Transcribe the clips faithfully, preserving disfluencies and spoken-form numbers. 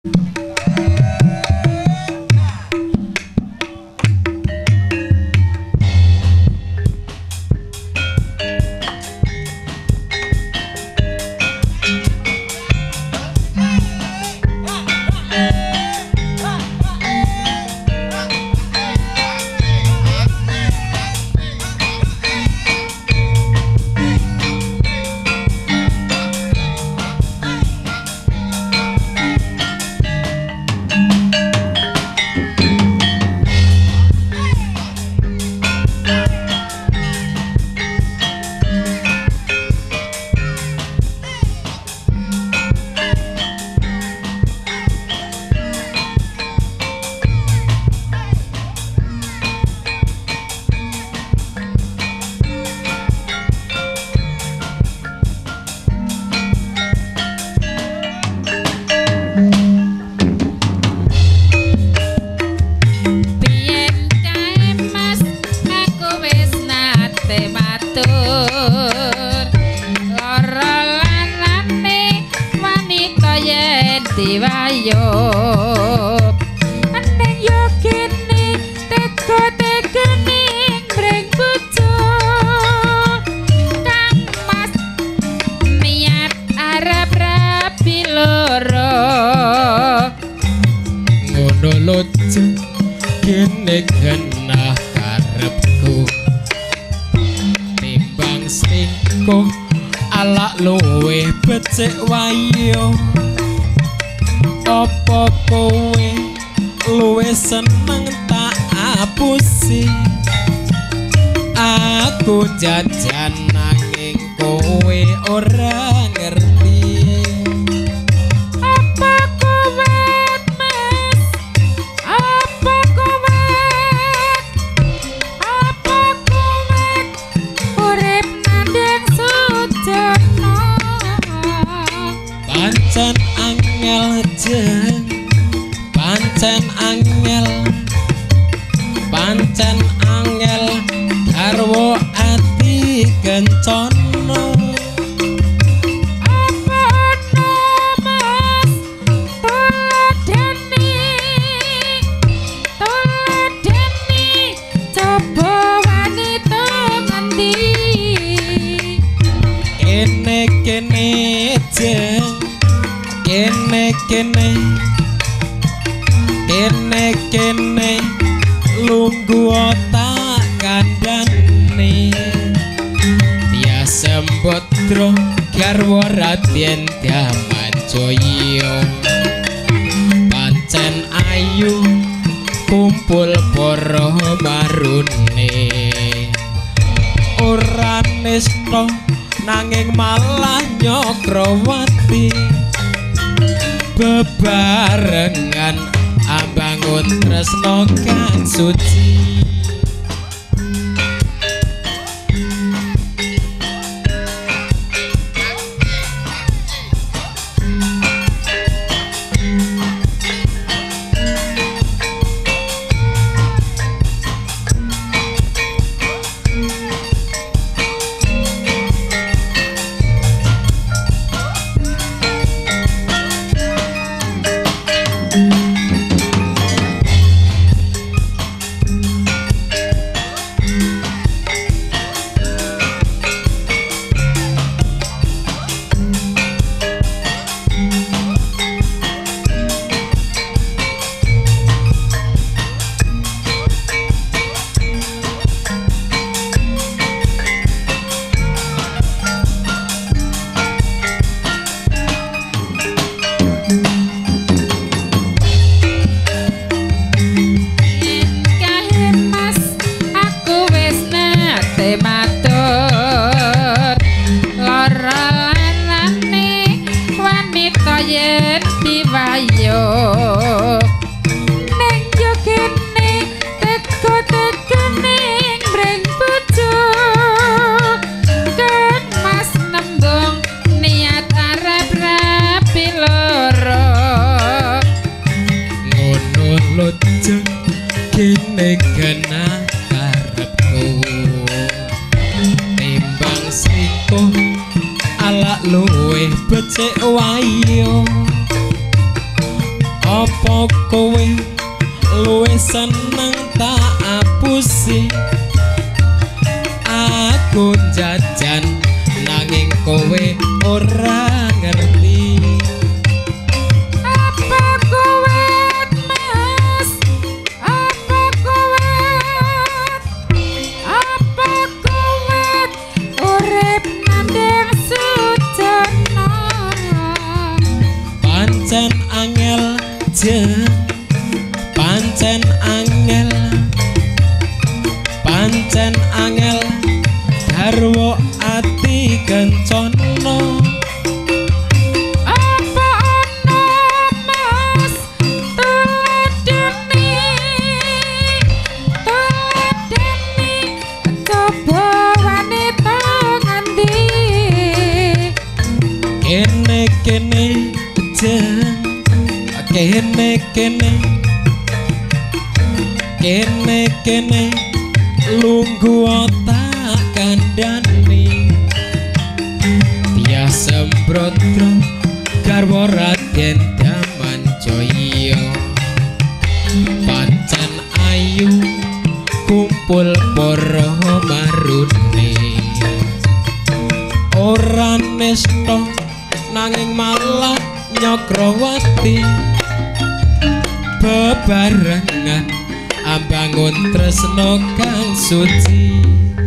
Kene genah karepku timbang selingkuh ala luwih becik wayo apa kowe luwih seneng tak apusi aku jajan nanging kowe ora ngerti pancen angel jen pancen angel pancen angel garwa ati kencana apa ana mas tuladeni tuladeni coba wanita ngendi kene kene jen kene kene kene kene lungguh tak kandhane ya sembodra garwa Raden Damanjaya pancen ayu kumpul para marune ora nista nanging malah Nyokrawati bebarengan ambangun tresno kang suci kene genah karepku timbang selingkuh ala luwih becik wayo Apa kowe luwih seneng tak apusi aku jajan nanging kowe ora ngerti apa kowe mas apa kowe apa kowe urip nandeng sujana pancen angel jeng pancen angel pancen angel garwa ati kencono apa ana mas tuladeni tuladeni coba wanita ngendi kene kene jeng kene kene kene kene lunggu otak kandhani tias sembrodro garwa Raden Damanjaya pancen ayu kumpul para marune ora nesta nanging malah Nyakrawati bebarengan ambangun tresno kang suci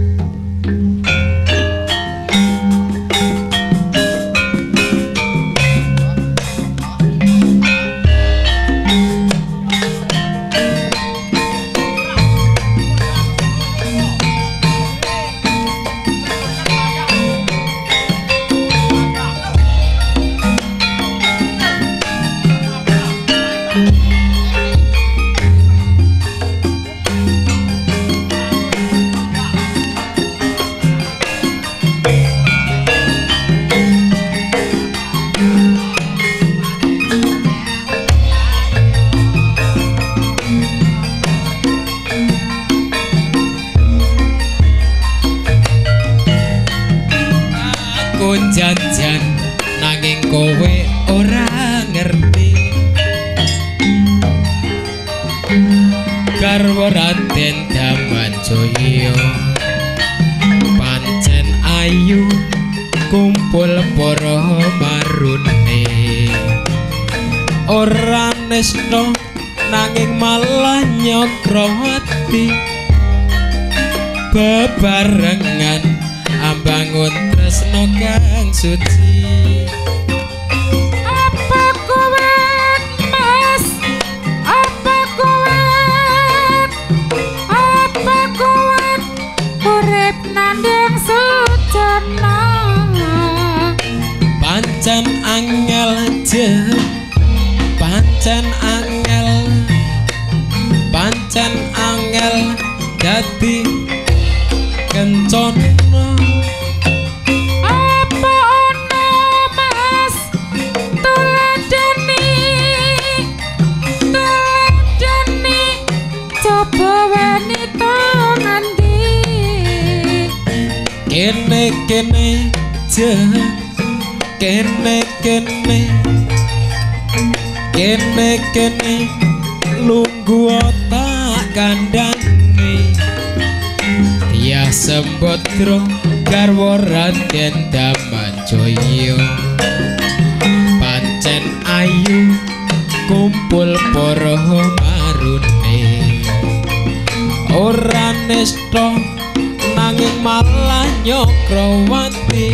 jajan nanging kowe ora ngerti garwa Raden Damanjaya pancen ayu kumpul para marune ora nesta nanging malah Nyakrawati bebarengan ambangun tresno kang suci apa kowe mas apa kowe apa kowe urip nandeng sujana pancen angel jeng pancen angel pancen angel dadi kencono apa ana mas tuladeni tuladeni coba wanita ngendi kene kene jeng kene kene kene kene lunggu otak kandhani tias sembodro garwa Raden Damanjaya pancen ayu kumpul para marune ora nesta nanging malah Nyakrawati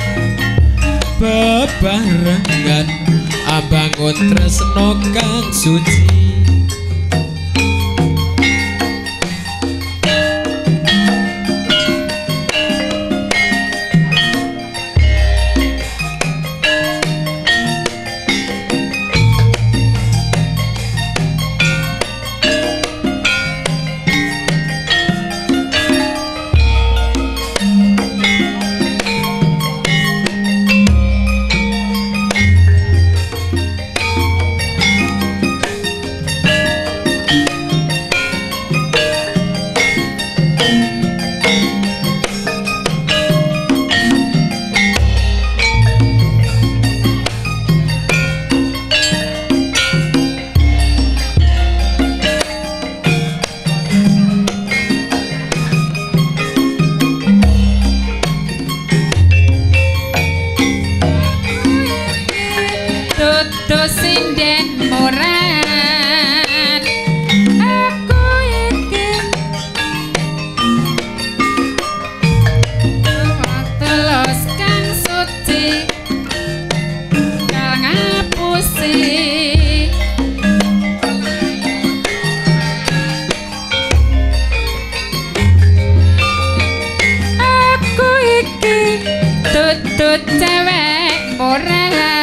bebarengan ambangun tresno kang suci ora